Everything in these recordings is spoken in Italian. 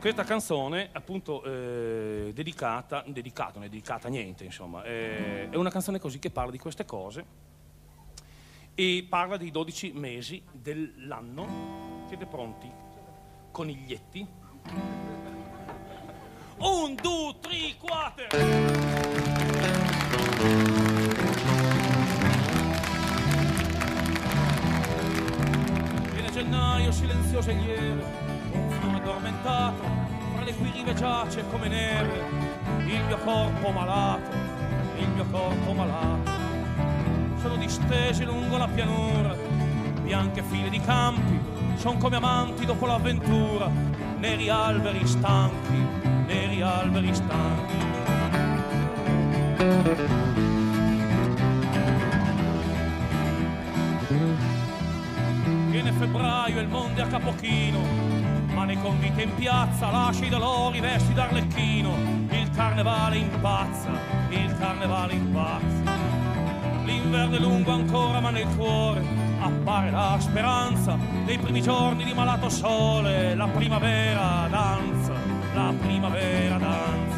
Questa canzone, appunto, dedicata, non è dedicata a niente, insomma, è una canzone così che parla di queste cose e parla dei 12 mesi dell'anno. Siete pronti? Coniglietti? 1, 2, 3, 4! Viene gennaio silenzioso e lieve, un fiume addormentato, fra le cui rive giace come neve il mio corpo malato, il mio corpo malato. Sono distesi lungo la pianura, bianche file di campi, son come amanti dopo l'avventura, neri alberi stanchi, neri alberi stanchi. Viene febbraio e il mondo è a capochino, ma nei conviti in piazza lascia i dolori vesti d'arlecchino. Il carnevale impazza, il carnevale impazza. L'inverno è lungo ancora ma nel cuore appare la speranza dei primi giorni di malato sole. La primavera danza, la primavera danza.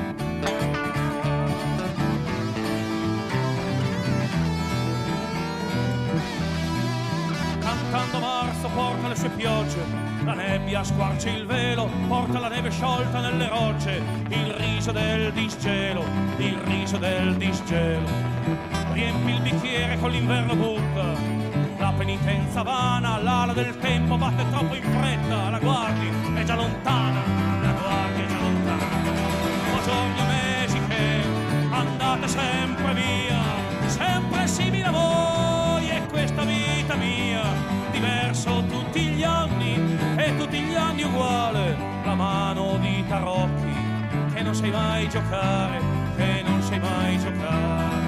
Cantando marzo porta le sue piogge, la nebbia squarcia il velo, porta la neve sciolta nelle rocce, il riso del disgelo, il riso del disgelo. Riempi il bicchiere con l'inverno butta, la penitenza vana, l'ala del tempo batte troppo in fretta, la guardi è già lontana, la guardi è già lontana. O giorni o mesi che andate sempre via, sempre simili a voi, e questa vita mia, diverso tutti gli anni, e tutti gli anni uguale, la mano di tarocchi, che non sai mai giocare, che non sai mai giocare.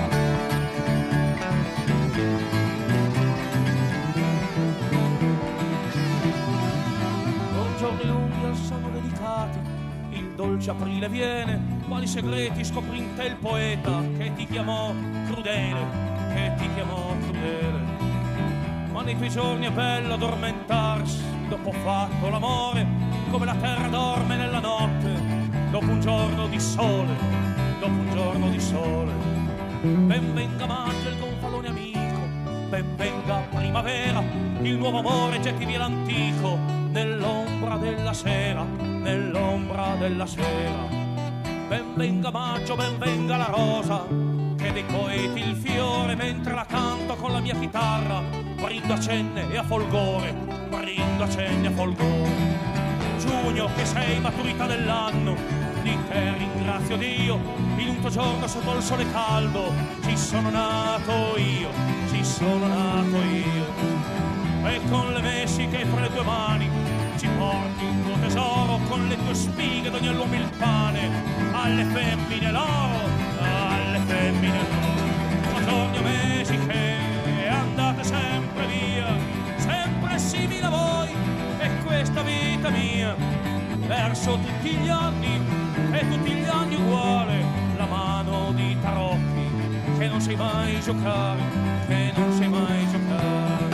Giorni lunghi al sonno dedicati, il dolce aprile viene, quali segreti scoprì in te il poeta che ti chiamò crudele, che ti chiamò crudele. Ma nei tuoi giorni è bello addormentarsi dopo fatto l'amore, come la terra dorme nella notte dopo un giorno di sole, dopo un giorno di sole. Ben venga maggio il gonfalone amico, ben venga primavera, il nuovo amore getti via l'antico nell'ombra della sera, nell'ombra della sera. Ben venga maggio, ben venga la rosa, che dei poeti il fiore, mentre la canto con la mia chitarra, brindo a cenne e a folgore, brindo a cenne e a folgore. Giugno, che sei maturità dell'anno, di te ringrazio Dio, in un tuo giorno sotto il sole caldo, ci sono nato io, ci sono nato io. E con le messiche fra le tue mani ci porti il tuo tesoro, con le tue spighe d'ogni all'uomo il pane, alle femmine l'oro, alle femmine l'oro. O giorni o mesi che andate sempre via, sempre simili a voi, e questa vita mia, verso tutti gli anni, e tutti gli anni uguale, la mano di tarocchi, che non sai mai giocare, che non sai mai giocare.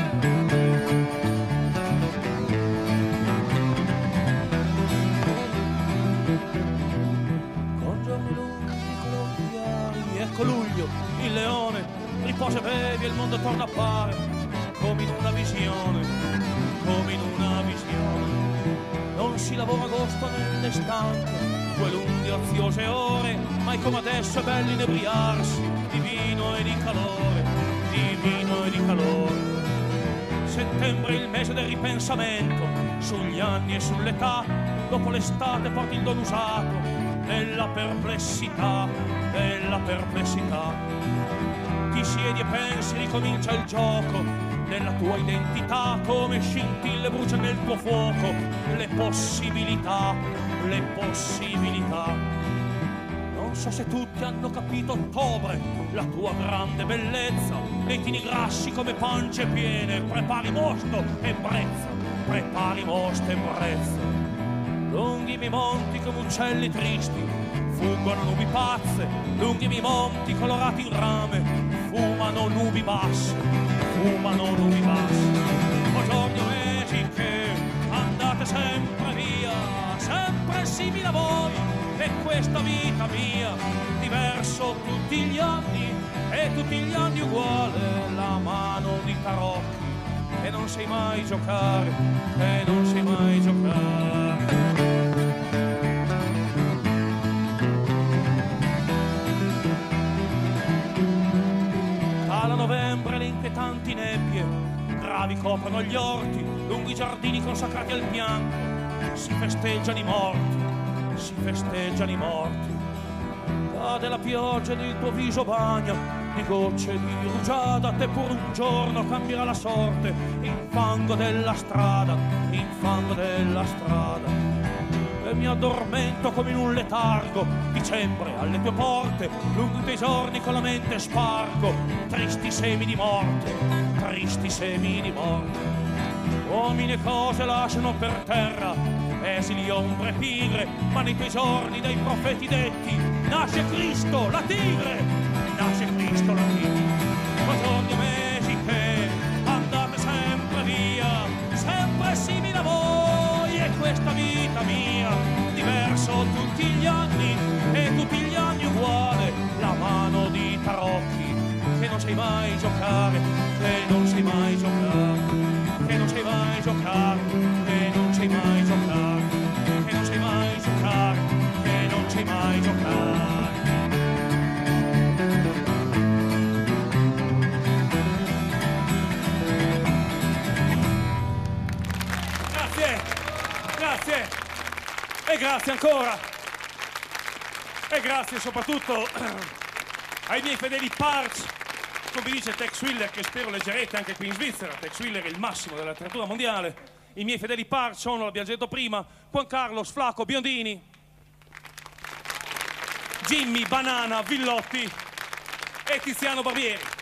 Ecco luglio, il leone riposa e bevi e il mondo torna a appare come in una visione, come in una visione. Non si lavora agosto nelle stanche, 2 lunghe oziose ore, mai come adesso è bello inebriarsi di vino e di calore, di vino e di calore. Settembre il mese del ripensamento, sugli anni e sull'età, dopo l'estate porti il dono usato della perplessità, della perplessità. Ti siedi e pensi, ricomincia il gioco della tua identità, come scintille brucia nel tuo fuoco le possibilità, le possibilità. Non so se tutti hanno capito ottobre, la tua grande bellezza, nei tini grassi come pance piene, prepari mosto e brezza, prepari mosto e brezza. Lunghi mi monti come uccelli tristi, fuggono nubi pazze, lunghi mi monti colorati in rame, fumano nubi basse, fumano nubi basse. O giorni o mesi che andate sempre via, sempre simile a voi, e questa vita mia, diverso tutti gli anni, e tutti gli anni uguale, la mano di tarocchi, e non sai mai giocare, e non sai mai giocare. Cala novembre, le inquietanti nebbie gravi coprono gli orti, lunghi giardini consacrati al bianco, si festeggiano i morti, si festeggiano i morti. Cade la pioggia ed il tuo viso bagna di gocce di rugiada, te pur un giorno cambierà la sorte, in fango della strada, in fango della strada. E mi addormento come in un letargo, dicembre alle tue porte, lunghi i tuoi giorni con la mente spargo, tristi semi di morte, tristi semi di morte. Uomini e cose lasciano per terra, esili ombre pigre, ma nei tuoi giorni dai profeti detti, nasce Cristo, la tigre, nasce Cristo, la tigre. Ma giorni e mesi che andate sempre via, sempre simile a voi, e questa vita mia, diverso tutti gli anni, e tutti gli anni uguale, la mano di tarocchi, che non sai mai giocare, che non sai mai giocare, che non sai mai giocare, che non sai mai giocare, che non sai mai giocare, che non sai mai giocare. Grazie, e grazie ancora, e grazie soprattutto ai miei fedeli Parch, come dice Tex Willer, che spero leggerete anche qui in Svizzera. Tex Willer è il massimo della letteratura mondiale. I miei fedeli Parch sono, l'abbiamo detto prima, Juan Carlos Flaco Biondini, Jimmy Banana Villotti e Tiziano Barbieri.